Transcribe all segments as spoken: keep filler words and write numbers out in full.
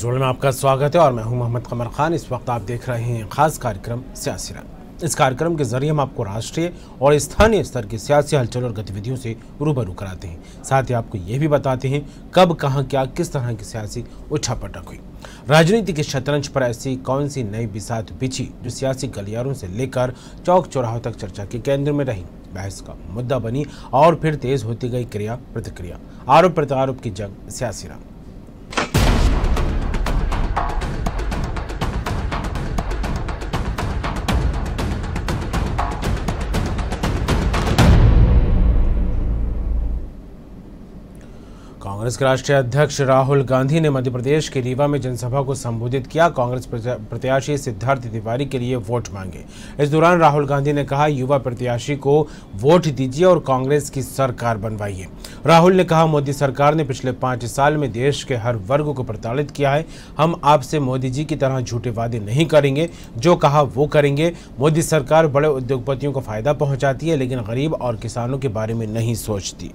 जोड़ में आपका स्वागत है और मैं हूं मोहम्मद कमर खान। इस वक्त आप देख रहे हैं खास कार्यक्रम सियासी रंग। इस कार्यक्रम के जरिए हम आपको राष्ट्रीय और स्थानीय स्तर की सियासी हलचल और गतिविधियों से रूबरू कराते हैं। साथ ही आपको ये भी बताते हैं कब कहां क्या किस तरह की सियासी उठापटक हुई। राजनीति के शतरंज पर ऐसी कौन सी नई बिसात बिछी जो सियासी गलियारों से लेकर चौक चौराहों तक चर्चा के केंद्र में रही, बहस का मुद्दा बनी और फिर तेज होती गई क्रिया प्रतिक्रिया, आरोप प्रत्यारोप की जंग सियासी रंग। कांग्रेस के राष्ट्रीय अध्यक्ष राहुल गांधी ने मध्य प्रदेश के रीवा में जनसभा को संबोधित किया। कांग्रेस प्रत्याशी सिद्धार्थ तिवारी के लिए वोट मांगे। इस दौरान राहुल गांधी ने कहा, युवा प्रत्याशी को वोट दीजिए और कांग्रेस की सरकार बनवाइए। राहुल ने कहा, मोदी सरकार ने पिछले पाँच साल में देश के हर वर्ग को प्रताड़ित किया है। हम आपसे मोदी जी की तरह झूठे वादे नहीं करेंगे, जो कहा वो करेंगे। मोदी सरकार बड़े उद्योगपतियों को फायदा पहुंचाती है, लेकिन गरीब और किसानों के बारे में नहीं सोचती।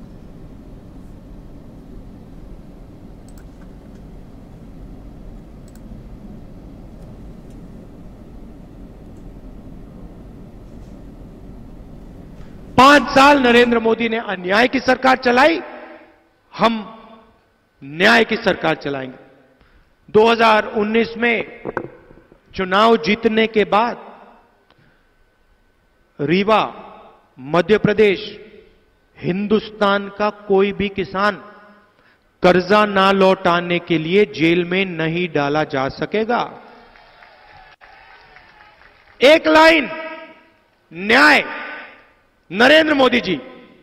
पांच साल नरेंद्र मोदी ने अन्याय की सरकार चलाई, हम न्याय की सरकार चलाएंगे। दो हज़ार उन्नीस में चुनाव जीतने के बाद रीवा, मध्य प्रदेश, हिंदुस्तान का कोई भी किसान कर्जा ना लौटाने के लिए जेल में नहीं डाला जा सकेगा। एक लाइन, न्याय। नरेंद्र मोदी जी,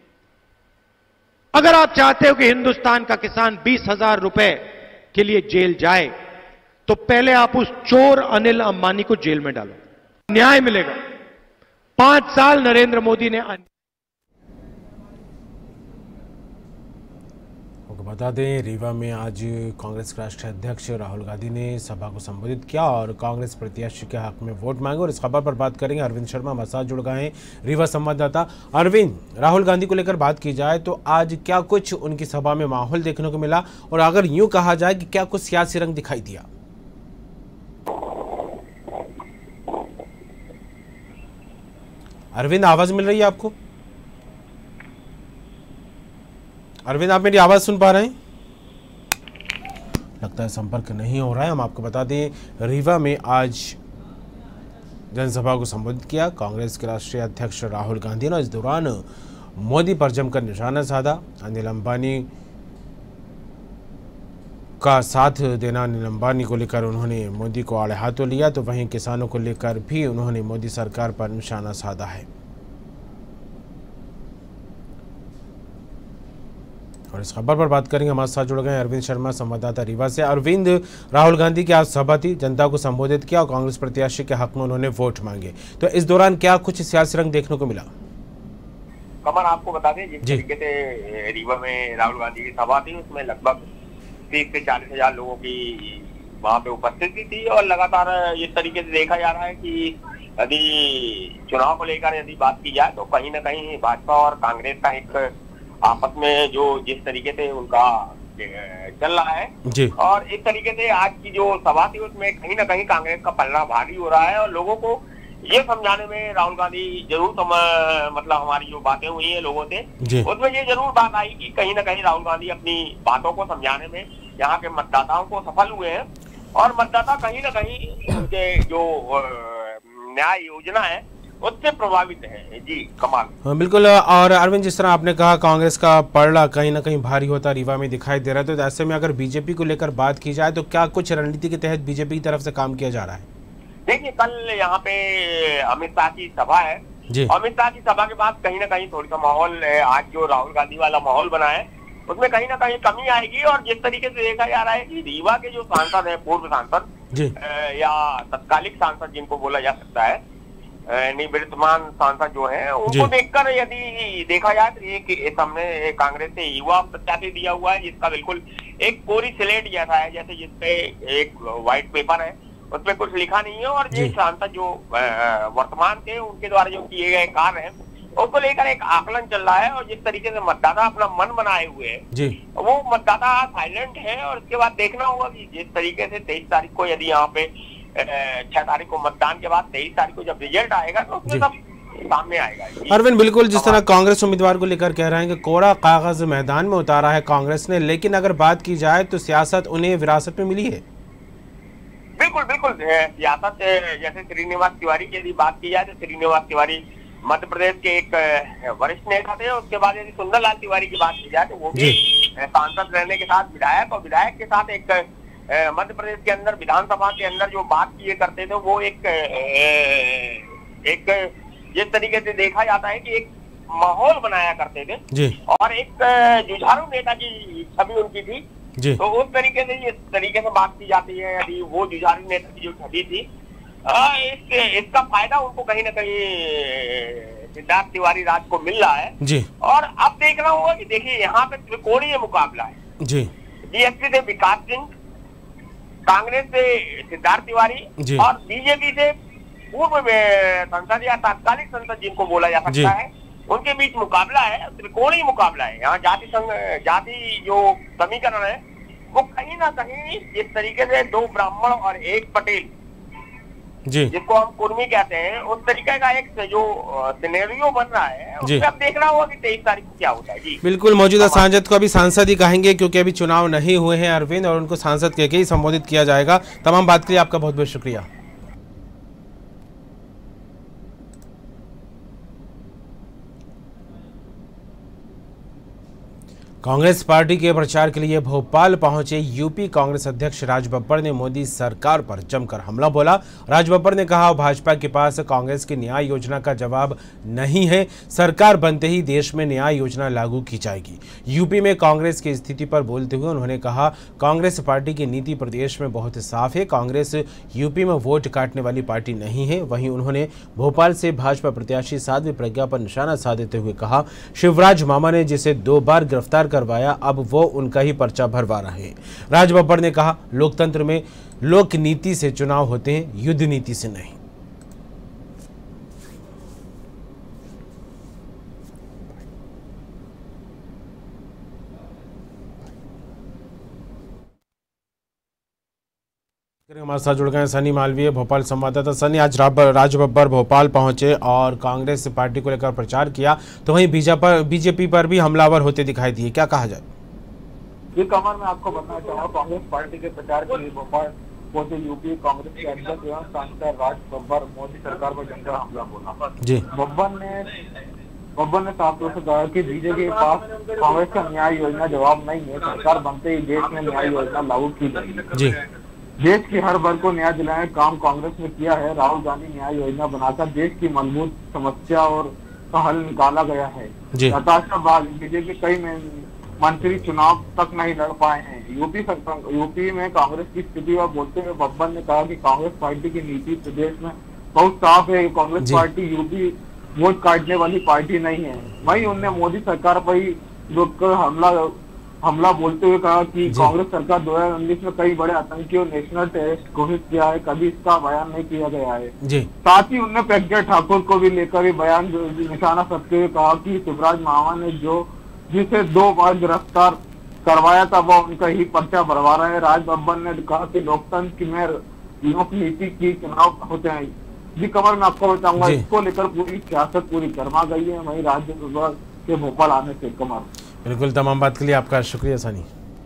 अगर आप चाहते हो कि हिंदुस्तान का किसान बीस हजार रुपए के लिए जेल जाए, तो पहले आप उस चोर अनिल अंबानी को जेल में डालो, न्याय मिलेगा। पांच साल नरेंद्र मोदी ने बता दें, रीवा में आज कांग्रेस के राष्ट्रीय अध्यक्ष राहुल गांधी ने सभा को संबोधित किया और कांग्रेस प्रत्याशी के हक में वोट मांगे। और इस खबर पर बात करेंगे अरविंद शर्मा हमारे साथ जुड़ गए हैं, रीवा संवाददाता। अरविंद, राहुल गांधी को लेकर बात की जाए तो आज क्या कुछ उनकी सभा में माहौल देखने को मिला, और अगर यूं कहा जाए कि क्या कुछ सियासी रंग दिखाई दिया? अरविंद, आवाज मिल रही है आपको? अरविंद, आप मेरी आवाज सुन पा रहे हैं? लगता है संपर्क नहीं हो रहा है। हम आपको बता दें, रीवा में आज जनसभा को संबोधित किया कांग्रेस के राष्ट्रीय अध्यक्ष राहुल गांधी ने। इस दौरान मोदी पर जमकर निशाना साधा। अनिल अंबानी का साथ देना, अनिल अंबानी को लेकर उन्होंने मोदी को आड़े हाथों लिया, तो वहीं किसानों को लेकर भी उन्होंने मोदी सरकार पर निशाना साधा है। और इस खबर पर बात करेंगे, हमारे साथ जुड़ गए अरविंद शर्मा संवाददाता रीवा से। अरविंद, राहुल गांधी की आज सभा थी, जनता को संबोधित किया और कांग्रेस प्रत्याशी के हक में उन्होंने वोट मांगे, तो इस दौरान क्या कुछ सियासी रंग देखने को मिला? कमर, आपको बता दें, जिस तरीके से रीवा में राहुल गांधी की सभा थी, उसमें लगभग तीस से चालीस हजार लोगों की वहां पे उपस्थिति थी। और लगातार इस तरीके से देखा जा रहा है कि यदि चुनाव को लेकर यदि बात की जाए तो कहीं ना कहीं भाजपा और कांग्रेस का एक आपस में जो जिस तरीके से उनका चल रहा है जी। और इस तरीके से आज की जो सभा थी उसमें कहीं ना कहीं कांग्रेस का पलड़ा भारी हो रहा है और लोगों को ये समझाने में राहुल गांधी जरूर सम, मतलब हमारी जो बातें हुई है लोगों से, उसमें ये जरूर बात आई कि कहीं ना कहीं राहुल गांधी अपनी बातों को समझाने में यहाँ के मतदाताओं को सफल हुए हैं और मतदाता कहीं ना कहीं उनके जो न्याय योजना है उससे प्रभावित है। जी कमाल। हाँ बिल्कुल। और अरविंद, जिस तरह आपने कहा कांग्रेस का पलड़ा कहीं ना कहीं भारी होता रीवा में दिखाई दे रहा है, तो ऐसे में अगर बीजेपी को लेकर बात की जाए तो क्या कुछ रणनीति के तहत बीजेपी की तरफ से काम किया जा रहा है? देखिए, कल यहाँ पे अमित शाह की सभा है जी। अमित शाह की सभा के बाद कहीं ना कहीं थोड़ी सा माहौल आज जो राहुल गांधी वाला माहौल बना है उसमें कहीं ना कहीं कमी आएगी। और जिस तरीके से देखा जा रहा है कि रीवा के जो सांसद है, पूर्व सांसद या तत्कालिक सांसद जिनको बोला जा सकता है, निवर्तमान सांसद जो है, उनको देखकर यदि देखा जाए तो एक सामने कांग्रेस से युवा प्रत्याशी दिया हुआ है जिसका बिल्कुल एक कोरी स्लेट जैसा है, जैसे जिसपे एक व्हाइट पेपर है उसमें कुछ लिखा नहीं है। और ये सांसद जो वर्तमान थे उनके द्वारा जो किए गए कार्य हैं उसको लेकर एक आकलन चल रहा है। और जिस तरीके से मतदाता अपना मन बनाए हुए है जी, वो मतदाता साइलेंट है। और उसके बाद देखना होगा कि जिस तरीके से तेईस तारीख को यदि यहाँ पे छह तारीख को मतदान के बाद तेईस तारीख को जब रिजल्ट आएगा तो उसमें सब सामने आएगा। अरविंद, बिल्कुल जिस तरह कांग्रेस उम्मीदवार को लेकर कह रहे हैं कि कोरा कागज मैदान में उतारा है कांग्रेस ने, लेकिन अगर बात की जाए तो सियासत उन्हें विरासत में मिली है। बिल्कुल बिल्कुल सियासत, जैसे श्रीनिवास तिवारी की यदि बात की जाए तो श्रीनिवास तिवारी मध्य प्रदेश के एक वरिष्ठ नेता थे। उसके बाद यदि सुंदरलाल तिवारी की बात की जाए तो वो भी सांसद रहने के साथ विधायक, और विधायक के साथ एक मध्य प्रदेश के अंदर विधानसभा के अंदर जो बात किए करते थे वो एक एक जिस तरीके से देखा जाता है कि एक माहौल बनाया करते थे जी। और एक जुझारू नेता की छवि उनकी थी जी। तो उस तरीके से इस तरीके से बात की जाती है। यदि वो जुझारू नेता की जो छवि थी, आ, इस, इसका फायदा उनको कहीं ना कहीं सिद्धार्थ तिवारी राज को मिल रहा है जी। और अब देखना होगा कि देखिए यहाँ पे त्रिकोणीय मुकाबला है जी। बीएसपी से विकास सिंह, कांग्रेस से सिद्धार्थ तिवारी और बीजेपी से पूर्व में संसद या तात्कालिक संसद जिनको बोला जा सकता है, उनके बीच मुकाबला है। त्रिकोणीय मुकाबला है। यहाँ जाति संघ जाति जो समीकरण है वो कहीं ना कहीं इस तरीके से दो ब्राह्मण और एक पटेल जी, जिसको हम कुर्मी कहते हैं, उस तरीके का एक जो सिनेरियो बन रहा है उसमें अब देखना होगा कि तेईस तारीख को क्या होता है जी। बिल्कुल, मौजूदा सांसद को अभी सांसद ही कहेंगे क्योंकि अभी चुनाव नहीं हुए हैं अरविंद, और उनको सांसद कह के ही संबोधित किया जाएगा। तमाम बात के लिए आपका बहुत बहुत शुक्रिया। कांग्रेस पार्टी के प्रचार के लिए भोपाल पहुंचे यूपी कांग्रेस अध्यक्ष राज बब्बर ने मोदी सरकार पर जमकर हमला बोला। राज बब्बर ने कहा, भाजपा के पास कांग्रेस की न्याय योजना का जवाब नहीं है, सरकार बनते ही देश में न्याय योजना लागू की जाएगी। यूपी में कांग्रेस की स्थिति पर बोलते हुए उन्होंने कहा, कांग्रेस पार्टी की नीति प्रदेश में बहुत साफ है, कांग्रेस यूपी में वोट काटने वाली पार्टी नहीं है। वहीं उन्होंने भोपाल से भाजपा प्रत्याशी साध्वी प्रज्ञा पर निशाना साधते हुए कहा, शिवराज मामा ने जिसे दो बार गिरफ्तार करवाया, अब वो उनका ही पर्चा भरवा रहे हैं। राज बब्बर ने कहा, लोकतंत्र में लोक नीति से चुनाव होते हैं, युद्ध नीति से नहीं। हमारे साथ जुड़ गए सनी मालवीय, भोपाल संवाददाता। सनी, आज राज बब्बर भोपाल पहुंचे और कांग्रेस पार्टी को लेकर प्रचार किया, तो वहीं बीजेपी पर भी हमलावर होते दिखाई दिए, क्या कहा जाए? ये कमर मैं आपको बताना चाहूँगा, कांग्रेस पार्टी के प्रचार के लिए भोपाल पहुंचे यूपी कांग्रेस के अध्यक्ष एवं सांसद राज बब्बर मोदी सरकार पर जमकर हमला बोला जी। बब्बर ने बब्बर ने साफ तौर से कहा कि बीजेपी के पास कांग्रेस का न्याय योजना जवाब नहीं है, सरकार बनते ही देश में न्याय योजना लागू की जाएगी। देश के हर वर्ग को न्याय दिलाने का काम कांग्रेस ने किया है। राहुल गांधी न्याय योजना बनाकर देश की मजबूत समस्या और का हल निकाला गया है। हताशा बाद बीजेपी कई मंत्री चुनाव तक नहीं लड़ पाए हैं। यूपी यूपी में कांग्रेस की स्थिति पर बोलते हुए बब्बर ने कहा कि कांग्रेस पार्टी की नीति प्रदेश में बहुत साफ है, कांग्रेस पार्टी यूपी वोट काटने वाली पार्टी नहीं है। वहीं उन्होंने मोदी सरकार पर ही रुककर हमला हमला बोलते हुए कहा कि कांग्रेस सरकार दो हजार उन्नीस में कई बड़े आतंकी और नेशनल टेररिस्ट घोषित किया है, कभी इसका बयान नहीं किया गया है जी। साथ ही उन्होंने प्रज्ञा ठाकुर को भी लेकर भी बयान निशाना साधते हुए कहा कि शिवराज मामा ने जो जिसे दो बार गिरफ्तार करवाया था वो उनका ही पर्चा भरवा रहे हैं। राज बब्बर ने कहा कि लोकतंत्र में लोक नीति की चुनाव होते हैं जी। कमर मैं आपको बताऊंगा, इसको लेकर पूरी सियासत पूरी गर्मा गई है वही राज बब्बर के भोपाल आने से। कमर बिल्कुल, तमाम बात के लिए आपका शुक्रिया सनी।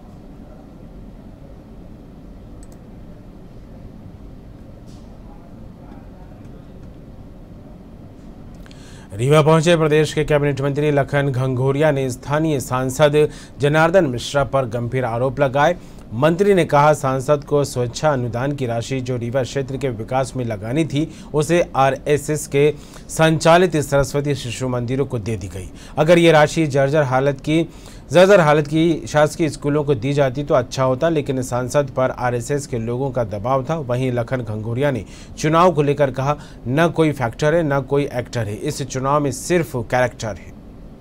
रीवा पहुंचे प्रदेश के कैबिनेट मंत्री लखन घंघोरिया ने स्थानीय सांसद जनार्दन मिश्रा पर गंभीर आरोप लगाए। मंत्री ने कहा, सांसद को स्वच्छा अनुदान की राशि जो रीवा क्षेत्र के विकास में लगानी थी उसे आरएसएस के संचालित सरस्वती शिशु मंदिरों को दे दी गई। अगर ये राशि जर्जर हालत की जर्जर हालत की शासकीय स्कूलों को दी जाती तो अच्छा होता, लेकिन सांसद पर आरएसएस के लोगों का दबाव था। वहीं लखन घंघोरिया ने चुनाव को लेकर कहा, न कोई फैक्टर है न कोई एक्टर है, इस चुनाव में सिर्फ कैरेक्टर है।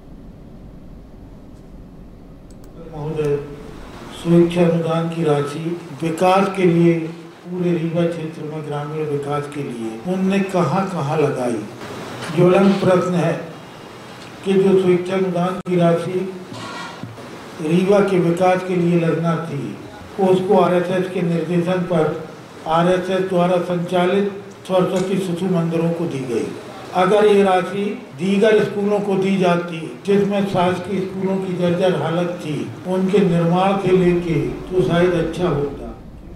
सुरक्षा अनुदान की राशि विकास के लिए पूरे रीवा क्षेत्र में ग्रामीण विकास के लिए उनने कहां कहां लगाई। ज्वलंत प्रश्न है कि जो स्वेच्छा अनुदान की राशि रीवा के विकास के लिए लगना थी, उसको आरएसएस के निर्देशन पर आरएसएस द्वारा संचालित सरस्वती शिशु मंदिरों को दी गई। अगर ये राशि दीगर स्कूलों को दी जाती जिसमें शासकीय स्कूलों की जर्जर हालत थी, उनके निर्माण से लेके, तो शायद अच्छा होता।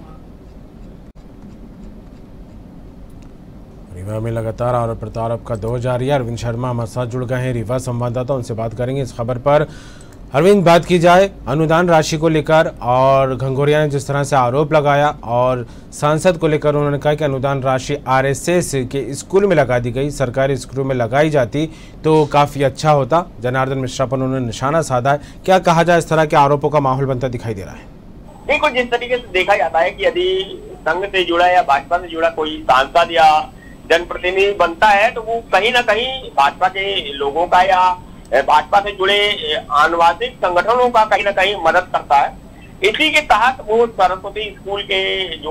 रीवा में लगातार आरोप प्रत्यारोप का दौर जारी है। अरविंद शर्मा हमारे साथ जुड़ गए हैं, रीवा संवाददाता, उनसे बात करेंगे इस खबर पर। अरविंद, बात की जाए अनुदान राशि को लेकर, और घंघोरिया ने जिस तरह से आरोप लगाया और सांसद को लेकर उन्होंने कहा कि अनुदान राशि आरएसएस के स्कूल में लगा दी गई, सरकारी स्कूलों में लगाई जाती तो काफ़ी अच्छा होता। जनार्दन मिश्रा पर उन्होंने निशाना साधा है। क्या कहा जाए, इस तरह के आरोपों का माहौल बनता दिखाई दे रहा है? देखो, जिस तरीके से देखा जाता है कि यदि संघ से जुड़ा या भाजपा से जुड़ा कोई सांसद या जनप्रतिनिधि बनता है तो वो कहीं ना कहीं भाजपा के लोगों का या भाजपा से जुड़े आनुवांशिक संगठनों का कहीं ना कहीं मदद करता है। इसी के तहत वो सरस्वती स्कूल के जो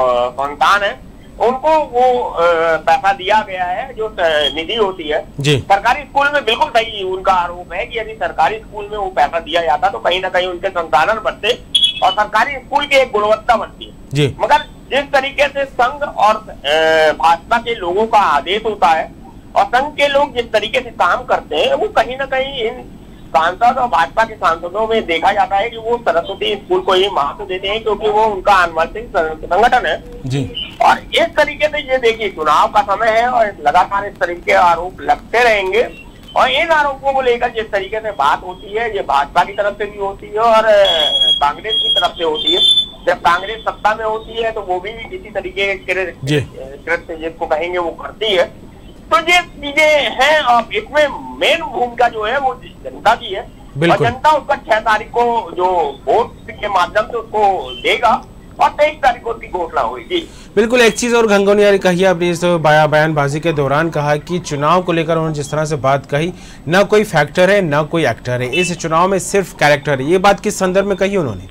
संतान है उनको वो पैसा दिया गया है, जो निधि होती है सरकारी स्कूल में। बिल्कुल सही उनका आरोप है कि यदि सरकारी स्कूल में वो पैसा दिया जाता तो कहीं ना कहीं उनके संसाधन बढ़ते और सरकारी स्कूल की एक गुणवत्ता बनती है। मगर जिस तरीके से संघ और भाजपा के लोगों का आदेश होता है और संघ के लोग जिस तरीके से काम करते हैं, वो कहीं ना कहीं इन सांसद और भाजपा के सांसदों में देखा जाता है कि वो सरस्वती स्कूल को ही महत्व देते हैं क्योंकि वो उनका आनुवंशिक संगठन है जी। और इस तरीके से ये देखिए, चुनाव का समय है और लगातार इस तरीके के आरोप लगते रहेंगे और इन आरोपों को लेकर जिस तरीके से बात होती है, ये भाजपा की तरफ से भी होती है और कांग्रेस की तरफ से होती है। जब कांग्रेस सत्ता में होती है तो वो भी इसी तरीके के कृत्य जिसको कहेंगे वो करती है। तो ये चीजें हैं और इसमें मेन भूमिका जो है वो जनता की है और जनता उसका छह तारीख को जो वोट के माध्यम से उसको देगा और तेईस तारीख को उसकी घोषणा होगी। बिल्कुल, एक चीज और घंघोरिया ने कही अपनी इस बयानबाजी के दौरान, कहा कि चुनाव को लेकर उन्होंने जिस तरह से बात कही, ना कोई फैक्टर है ना कोई एक्टर है, इस चुनाव में सिर्फ कैरेक्टर है। ये बात किस संदर्भ में कही उन्होंने?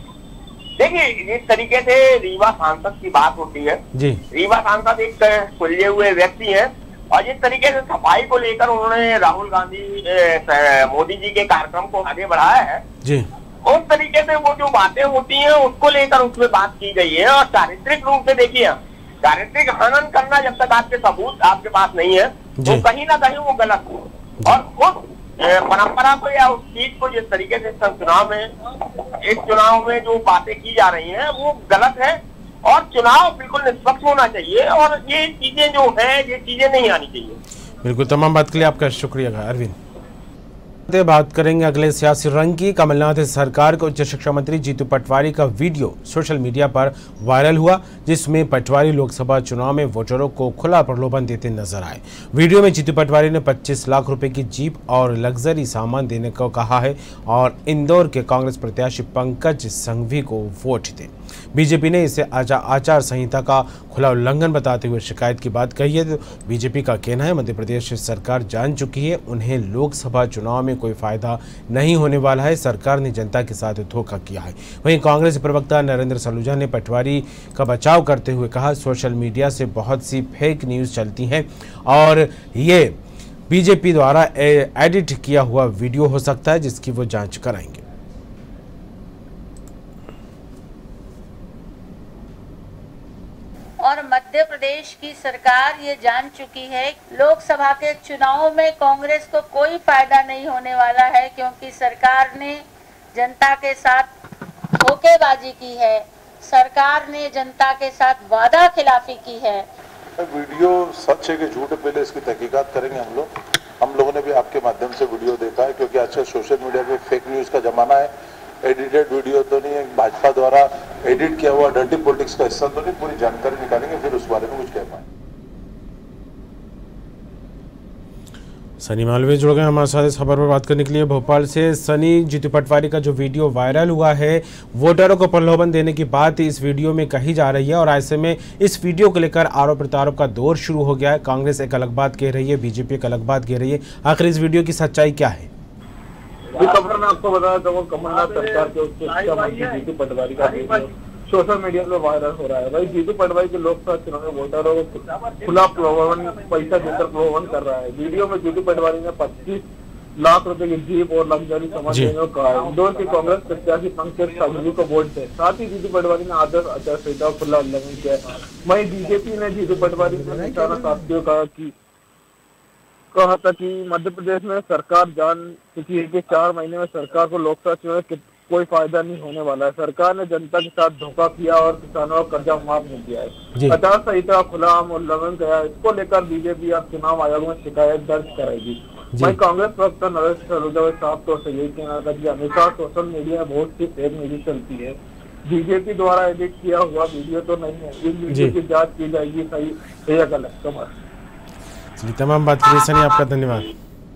देखिए, इस तरीके से रीवा सांसद की बात होती है जी। रीवा सांसद एक सुलझे हुए व्यक्ति है और जिस तरीके से सफाई को लेकर उन्होंने राहुल गांधी मोदी जी के कार्यक्रम को आगे बढ़ाया है जी, उस तरीके से वो जो बातें होती हैं उसको लेकर उसमें बात की गई है। और चारित्रिक रूप से देखिए, चारित्रिक हनन करना जब तक आपके सबूत आपके पास नहीं है तो कहीं ना कहीं वो गलत हो। और उस परंपरा को या उस चीज को जिस तरीके से चुनाव में इस चुनाव में जो बातें की जा रही हैं वो गलत है और चुनाव बिल्कुल निष्पक्ष होना चाहिए और ये चीजें जो है ये चीजें नहीं आनी चाहिए। बिल्कुल, तमाम बात के लिए आपका शुक्रिया अरविंद। बात करेंगे अगले सियासी रंग की। कमलनाथ सरकार के उच्च शिक्षा मंत्री जीतू पटवारी का वीडियो सोशल मीडिया पर वायरल हुआ, जिसमें पटवारी लोकसभा चुनाव में वोटरों को खुला प्रलोभन देते नजर आए। वीडियो में जीतू पटवारी ने पच्चीस लाख रुपए की जीप और लग्जरी सामान देने को कहा है और इंदौर के कांग्रेस प्रत्याशी पंकज संघवी को वोट दें। बीजेपी ने इसे आचार संहिता का खुला उल्लंघन बताते हुए शिकायत की बात कही है। तो बीजेपी का कहना है मध्य प्रदेश सरकार जान चुकी है उन्हें लोकसभा चुनाव में कोई फायदा नहीं होने वाला है, सरकार ने जनता के साथ धोखा किया है। वहीं कांग्रेस प्रवक्ता नरेंद्र सलूजा ने पटवारी का बचाव करते हुए कहा, सोशल मीडिया से बहुत सी फेक न्यूज़ चलती हैं और ये बीजेपी द्वारा एडिट किया हुआ वीडियो हो सकता है जिसकी वो जांच कराएंगे। और मध्य प्रदेश की सरकार ये जान चुकी है लोकसभा के चुनाव में कांग्रेस को कोई फायदा नहीं होने वाला है क्योंकि सरकार ने जनता के साथ धोखेबाजी की है, सरकार ने जनता के साथ वादा खिलाफी की है। वीडियो सच है कि झूठ है, पहले इसकी तहकीकात करेंगे हम लोग। हम लोगों ने भी आपके माध्यम से वीडियो देखा है क्योंकि आजकल सोशल मीडिया पे फेक न्यूज का जमाना है। एडिटेड वीडियो तो नहीं है, भाजपा द्वारा एडिट किया हुआ डर्टी पॉलिटिक्स का हिस्सा तो नहीं, पूरी जानकारी निकालेंगे फिर उस बारे में कुछ कह पाएंगे। सनी मालवीय जुड़ गए हमारे साथ इस खबर पर बात करने के लिए भोपाल से। सनी, जीतू पटवारी का जो वीडियो वायरल हुआ है, वोटरों को प्रलोभन देने की बात इस वीडियो में कही जा रही है और ऐसे में इस वीडियो को लेकर आरोप प्रत्यारोप का दौर शुरू हो गया है। कांग्रेस एक अलग बात कह रही है, बीजेपी एक अलग बात कह रही है। आखिर इस वीडियो की सच्चाई क्या है? खबर में आपको बताया था कमलनाथ सरकार के उच्च शिक्षा मंत्री जीतू पटवारी का वीडियो सोशल मीडिया पे वायरल हो रहा है। भाई, जीतू पटवारी के लोकसभा चुनाव में वोटरों को खुला प्रलोभन पैसा देकर प्रलोभन कर रहा है। वीडियो में जीतू पटवारी ने पच्चीस लाख रुपए की जीप और लग्जरी सामान देने को कहा है। इंदौर के कांग्रेस प्रत्याशी पंकज चौधरी को वोट दे। साथ ही जीतू पटवारी ने आदर्श आचार संहिता खुला उल्लंघन किया। वहीं बीजेपी ने जीतू पटवारी ने निशाना साधते हुए कहा कि कहा था कि मध्य प्रदेश में सरकार जान चुकी है कि चार महीने में सरकार को लोकसभा चुनाव में कोई फायदा नहीं होने वाला है। सरकार ने जनता के साथ धोखा किया और किसानों का कर्जा माफ नहीं किया है। आचार संहिता खुला आम उल्लंघन किया। इसको लेकर बीजेपी अब चुनाव आयोग में शिकायत दर्ज कराएगी। वहीं कांग्रेस प्रवक्ता नरेश सलूजा ने साफ तौर से यही कहना था कि हमेशा सोशल मीडिया में बहुत सी फेक न्यूज चलती है। बीजेपी द्वारा एडिट किया हुआ वीडियो तो नहीं है। इस वीडियो की जाँच की जाएगी, सही है या गलत। कमर तमाम बात के लिए सनी आपका धन्यवाद।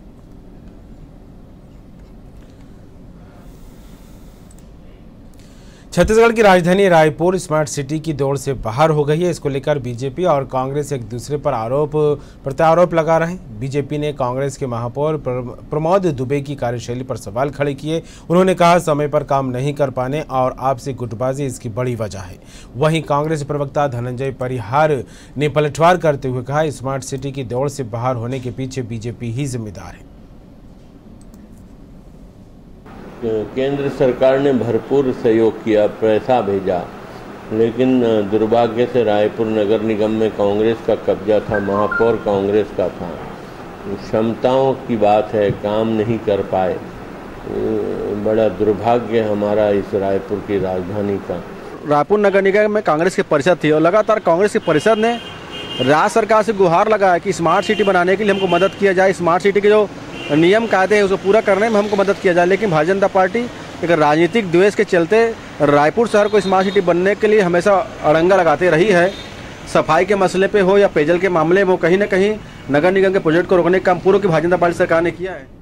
छत्तीसगढ़ की राजधानी रायपुर स्मार्ट सिटी की दौड़ से बाहर हो गई है। इसको लेकर बीजेपी और कांग्रेस एक दूसरे पर आरोप प्रत्यारोप लगा रहे हैं। बीजेपी ने कांग्रेस के महापौर प्रमोद दुबे की कार्यशैली पर सवाल खड़े किए। उन्होंने कहा समय पर काम नहीं कर पाने और आपसी गुटबाजी इसकी बड़ी वजह है। वहीं कांग्रेस प्रवक्ता धनंजय परिहार ने पलटवार करते हुए कहा स्मार्ट सिटी की दौड़ से बाहर होने के पीछे बीजेपी ही जिम्मेदार है। केंद्र सरकार ने भरपूर सहयोग किया, पैसा भेजा, लेकिन दुर्भाग्य से रायपुर नगर निगम में कांग्रेस का कब्जा था, महापौर कांग्रेस का था। क्षमताओं की बात है, काम नहीं कर पाए। बड़ा दुर्भाग्य हमारा इस रायपुर की राजधानी का। रायपुर नगर निगम में कांग्रेस की परिषद थी और लगातार कांग्रेस की परिषद ने राज्य सरकार से गुहार लगाया कि स्मार्ट सिटी बनाने के लिए हमको मदद किया जाए, स्मार्ट सिटी के जो नियम कायदे हैं उसको पूरा करने में हमको मदद किया जाए। लेकिन भारतीय जनता पार्टी एक राजनीतिक द्वेष के चलते रायपुर शहर को स्मार्ट सिटी बनने के लिए हमेशा अड़ंगा लगाते रही है। सफाई के मसले पे हो या पेयजल के मामले में हो, कहीं ना कहीं नगर निगम के प्रोजेक्ट को रोकने का काम पूर्व की भारतीय जनता पार्टी सरकार ने किया है।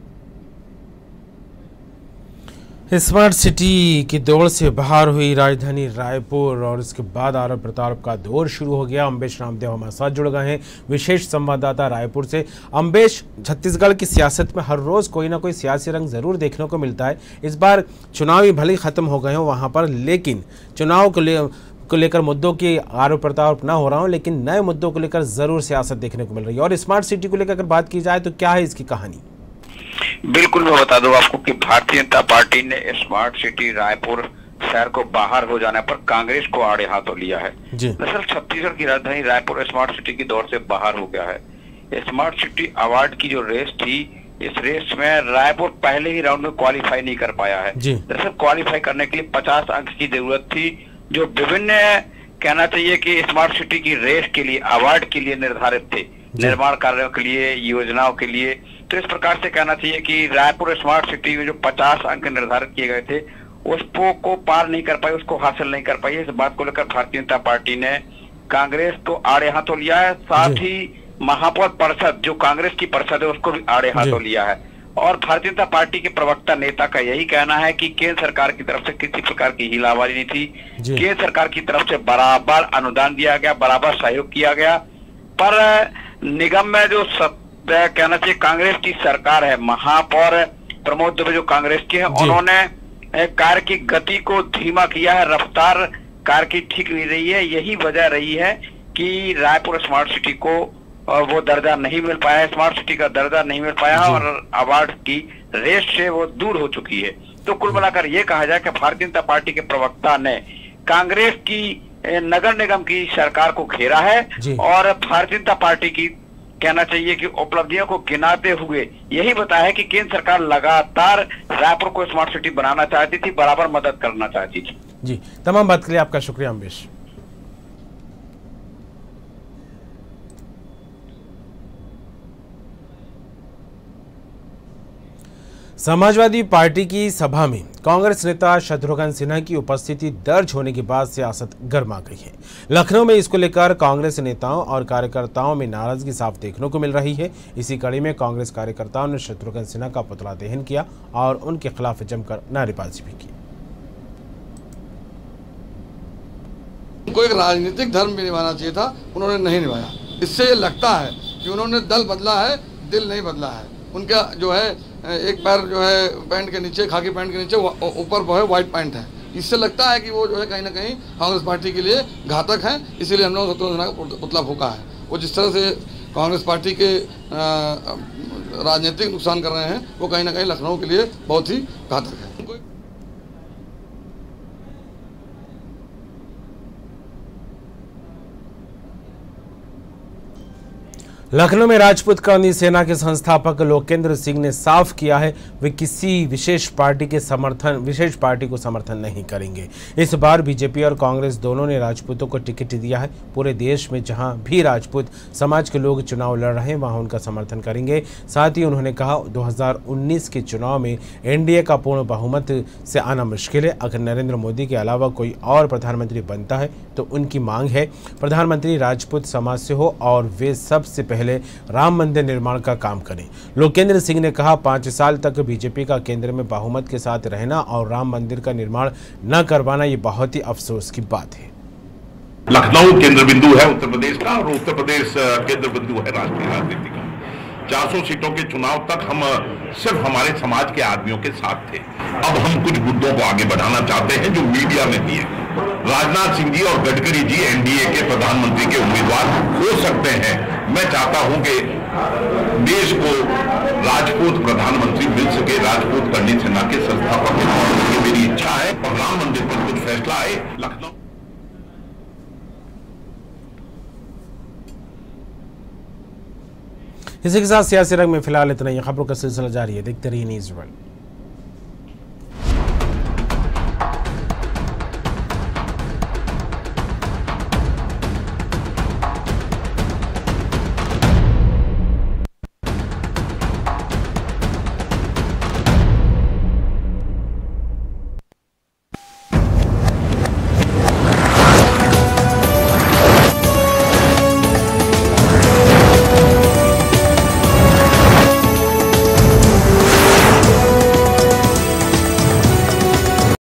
स्मार्ट सिटी की दौड़ से बाहर हुई राजधानी रायपुर और इसके बाद आरोप प्रत्यारोप का दौर शुरू हो गया। अम्बेश रामदेव हमारे साथ जुड़ गए हैं, विशेष संवाददाता रायपुर से। अम्बेश, छत्तीसगढ़ की सियासत में हर रोज कोई ना कोई सियासी रंग जरूर देखने को मिलता है। इस बार चुनाव ही भले खत्म हो गए हो वहाँ पर, लेकिन चुनाव को ले को लेकर मुद्दों की आरोप प्रत्यारोप ना हो रहा हो, लेकिन नए मुद्दों को लेकर जरूर सियासत देखने को मिल रही है। और स्मार्ट सिटी को लेकर अगर बात की जाए तो क्या है इसकी कहानी? बिल्कुल, मैं बता दूं आपको कि भारतीय जनता पार्टी ने स्मार्ट सिटी रायपुर शहर को बाहर हो जाने पर कांग्रेस को आड़े हाथों लिया है। दरअसल छत्तीसगढ़ की राजधानी रायपुर स्मार्ट सिटी की दौड़ से बाहर हो गया है। स्मार्ट सिटी अवार्ड की जो रेस थी, इस रेस में रायपुर पहले ही राउंड में क्वालिफाई नहीं कर पाया है। दरअसल क्वालिफाई करने के लिए पचास अंक की जरूरत थी, जो विभिन्न कहना चाहिए कि स्मार्ट सिटी की रेस के लिए, अवार्ड के लिए निर्धारित थे, निर्माण कार्यों के लिए, योजनाओं के लिए। तो इस प्रकार से कहना चाहिए कि रायपुर स्मार्ट सिटी में जो पचास अंक निर्धारित किए गए थे उसको को पार नहीं कर पाई, उसको हासिल नहीं कर पाई। इस बात को लेकर भारतीय जनता पार्टी ने कांग्रेस को आड़े हाथों लिया है। साथ ही महापौर परिषद जो कांग्रेस की परिषद है उसको भी आड़े हाथों लिया है। और भारतीय जनता पार्टी के प्रवक्ता नेता का यही कहना है कि केंद्र सरकार की तरफ से किसी प्रकार की हिलावारी नहीं थी। केंद्र सरकार की तरफ से बराबर अनुदान दिया गया, बराबर सहयोग किया गया, पर निगम में जो सब कहना चाहिए कांग्रेस की सरकार है, महापौर प्रमोद दुबे जो कांग्रेस के हैं, उन्होंने कार्य की गति को धीमा किया है, रफ्तार कार्य की ठीक नहीं रही है। यही वजह रही है कि रायपुर स्मार्ट सिटी को वो दर्जा नहीं मिल पाया, स्मार्ट सिटी का दर्जा नहीं मिल पाया और अवार्ड की रेस से वो दूर हो चुकी है। तो कुल मिलाकर ये कहा जाए कि भारतीय जनता पार्टी के प्रवक्ता ने कांग्रेस की नगर निगम की सरकार को घेरा है और भारतीय जनता पार्टी की कहना चाहिए कि उपलब्धियों को गिनाते हुए यही बताया है कि केंद्र सरकार लगातार रायपुर को स्मार्ट सिटी बनाना चाहती थी, बराबर मदद करना चाहती थी। जी, तमाम बात के लिए आपका शुक्रिया अम्बेश। समाजवादी पार्टी की सभा में कांग्रेस नेता शत्रुघ्न सिन्हा की उपस्थिति दर्ज होने के बाद सियासत गर्मा गई है। लखनऊ में इसको लेकर कांग्रेस नेताओं और कार्यकर्ताओं में नाराजगी साफ देखने को मिल रही है। इसी कड़ी में कांग्रेस कार्यकर्ताओं ने शत्रुघ्न सिन्हा का पुतला दहन किया और उनके खिलाफ जमकर नारेबाजी भी की। उनको एक राजनीतिक धर्म भी निभाना चाहिए था, उन्होंने नहीं निभाया। इससे ये लगता है कि उन्होंने दल बदला है, दिल नहीं बदला है। उनका जो है एक पैर जो है पैंट के नीचे, खाकी पैंट के नीचे, ऊपर जो है व्हाइट पैंट है। इससे लगता है कि वो जो है कहीं ना कहीं कांग्रेस पार्टी के लिए घातक है। इसीलिए हम लोग शत्रुघ्न सिन्हा का पुतला फूका है। वो जिस तरह से कांग्रेस पार्टी के राजनीतिक नुकसान कर रहे हैं, वो कहीं ना कहीं लखनऊ के लिए बहुत ही घातक है। लखनऊ में राजपूत क्रांति सेना के संस्थापक लोकेंद्र सिंह ने साफ किया है वे किसी विशेष पार्टी के समर्थन विशेष पार्टी को समर्थन नहीं करेंगे। इस बार बीजेपी और कांग्रेस दोनों ने राजपूतों को टिकट दिया है। पूरे देश में जहां भी राजपूत समाज के लोग चुनाव लड़ रहे हैं वहां उनका समर्थन करेंगे। साथ ही उन्होंने कहा दो हज़ार उन्नीस के चुनाव में एनडीए का पूर्ण बहुमत से आना मुश्किल है। अगर नरेंद्र मोदी के अलावा कोई और प्रधानमंत्री बनता है तो उनकी मांग है प्रधानमंत्री राजपूत समाज से हो और वे सबसे पहले राम मंदिर निर्माण का काम करें। लोकेंद्र सिंह ने कहा पांच साल तक बीजेपी का केंद्र में बहुमत के साथ रहना और राम मंदिर का निर्माण न करवाना ये बहुत ही अफसोस की बात है। लखनऊ केंद्र बिंदु है उत्तर प्रदेश का और उत्तर प्रदेश केंद्र बिंदु है राष्ट्रीय राजनीति का। चार सौ सीटों के चुनाव तक हम सिर्फ हमारे समाज के आदमियों के साथ थे। अब हम कुछ मुद्दों को आगे बढ़ाना चाहते हैं जो मीडिया में भी है। राजनाथ सिंह जी और गडकरी जी एनडीए के प्रधानमंत्री के उम्मीदवार हो सकते हैं। मैं चाहता हूं कि देश को राजपूत प्रधानमंत्री मिल सके। राजपूत क्रांति सेना के संस्थापक के तौर पर मेरी इच्छा है और राम मंदिर पर कुछ फैसला आए। लखनऊ इसी के साथ सियासी रंग में फिलहाल इतना ही। खबरों का सिलसिला जारी है, देखते रहिए न्यूज़ वर्ल्ड।